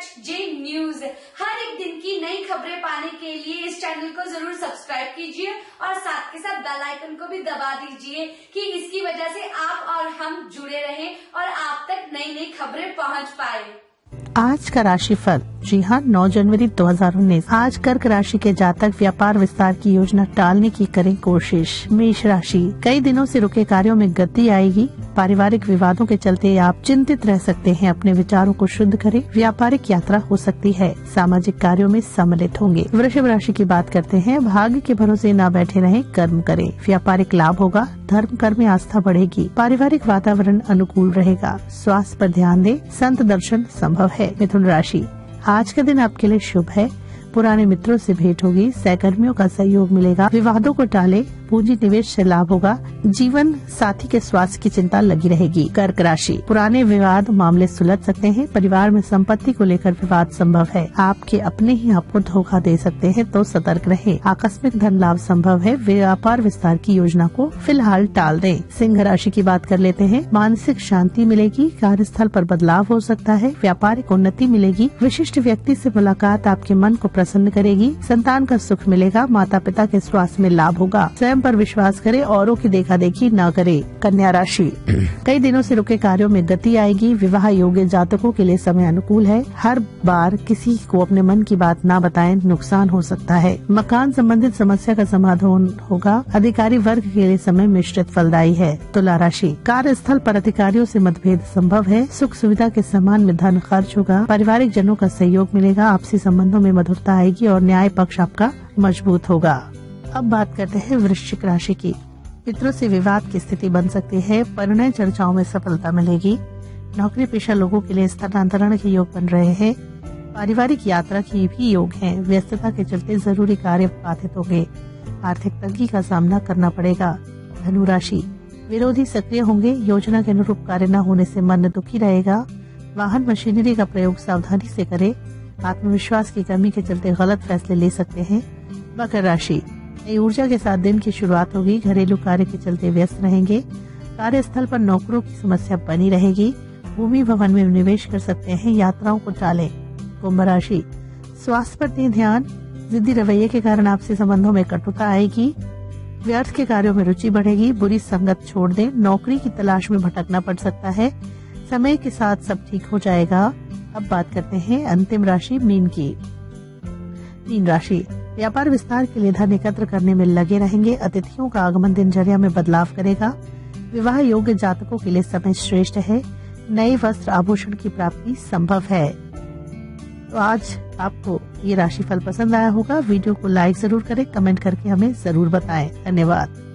जे news. हर एक दिन की नई खबरें पाने के लिए इस चैनल को जरूर सब्सक्राइब कीजिए और साथ के साथ बेल आइकन को भी दबा दीजिए कि इसकी वजह से आप और हम जुड़े रहें और आप तक नई नई खबरें पहुंच पाए। आज का राशिफल, जी हाँ, 9 जनवरी 2019। आज कर्क राशि के जातक व्यापार विस्तार की योजना टालने की करें कोशिश। मेष राशि, कई दिनों से रुके कार्यों में गति आएगी। पारिवारिक विवादों के चलते आप चिंतित रह सकते हैं। अपने विचारों को शुद्ध करें। व्यापारिक यात्रा हो सकती है। सामाजिक कार्यों में सम्मिलित होंगे। वृषभ राशि की बात करते हैं। भाग्य के भरोसे न बैठे रहें, कर्म करें। व्यापारिक लाभ होगा। धर्म कर्म में आस्था बढ़ेगी। पारिवारिक वातावरण अनुकूल रहेगा। स्वास्थ्य पर ध्यान दें। संत दर्शन संभव है। मिथुन राशि, आज का दिन आपके लिए शुभ है। पुराने मित्रों से भेंट होगी। सहकर्मियों का सहयोग मिलेगा। विवादों को टालें। पूंजी निवेश से लाभ होगा। जीवन साथी के स्वास्थ्य की चिंता लगी रहेगी। कर्क राशि, पुराने विवाद मामले सुलझ सकते हैं। परिवार में संपत्ति को लेकर विवाद संभव है। आपके अपने ही आपको धोखा दे सकते हैं, तो सतर्क रहें। आकस्मिक धन लाभ संभव है। व्यापार विस्तार की योजना को फिलहाल टाल दें। सिंह राशि की बात कर लेते हैं। मानसिक शांति मिलेगी। कार्यस्थल पर बदलाव हो सकता है। व्यापारिक उन्नति मिलेगी। विशिष्ट व्यक्ति से मुलाकात आपके मन को प्रसन्न करेगी। संतान का सुख मिलेगा। माता पिता के स्वास्थ्य में लाभ होगा। स्वयं पर विश्वास करें, औरों की देखा देखी न करें। कन्या राशि, कई दिनों से रुके कार्यों में गति आएगी। विवाह योग्य जातकों के लिए समय अनुकूल है। हर बार किसी को अपने मन की बात न बताएं, नुकसान हो सकता है। मकान संबंधित समस्या का समाधान होगा। अधिकारी वर्ग के लिए समय मिश्रित फलदायी है। तुला राशि, कार्यस्थल पर अधिकारियों से मतभेद संभव है। सुख सुविधा के सामान में धन खर्च होगा। पारिवारिक जनों का सहयोग मिलेगा। आपसी संबंधों में मधुरता आएगी और न्याय पक्ष आपका मजबूत होगा। अब बात करते हैं वृश्चिक राशि की। मित्रों से विवाद की स्थिति बन सकती है। परिणय चर्चाओं में सफलता मिलेगी। नौकरी पेशा लोगों के लिए स्थानांतरण के योग बन रहे हैं। पारिवारिक यात्रा की भी योग है। व्यस्तता के चलते जरूरी कार्य बाधित होंगे। आर्थिक तंगी का सामना करना पड़ेगा। धनु राशि, विरोधी सक्रिय होंगे। योजना के अनुरूप कार्य न होने से मन दुखी रहेगा। वाहन मशीनरी का प्रयोग सावधानी से करें। आत्मविश्वास की कमी के चलते गलत फैसले ले सकते हैं। मकर राशि, नई ऊर्जा के साथ दिन की शुरुआत होगी। घरेलू कार्य के चलते व्यस्त रहेंगे। कार्यस्थल पर नौकरों की समस्या बनी रहेगी। भूमि भवन में निवेश कर सकते हैं। यात्राओं को टालें। कुंभ राशि, स्वास्थ्य पर दें ध्यान। जिद्दी रवैये के कारण आपसी संबंधों में कटुता आएगी। व्यर्थ के कार्यों में रुचि बढ़ेगी। बुरी संगत छोड़ दें। नौकरी की तलाश में भटकना पड़ सकता है। समय के साथ सब ठीक हो जाएगा। अब बात करते हैं अंतिम राशि मीन की। मीन राशि, व्यापार विस्तार के लिए धन एकत्र करने में लगे रहेंगे। अतिथियों का आगमन दिनचर्या में बदलाव करेगा। विवाह योग्य जातकों के लिए समय श्रेष्ठ है। नए वस्त्र आभूषण की प्राप्ति संभव है। तो आज आपको ये राशिफल पसंद आया होगा। वीडियो को लाइक जरूर करें। कमेंट करके हमें जरूर बताएं। धन्यवाद।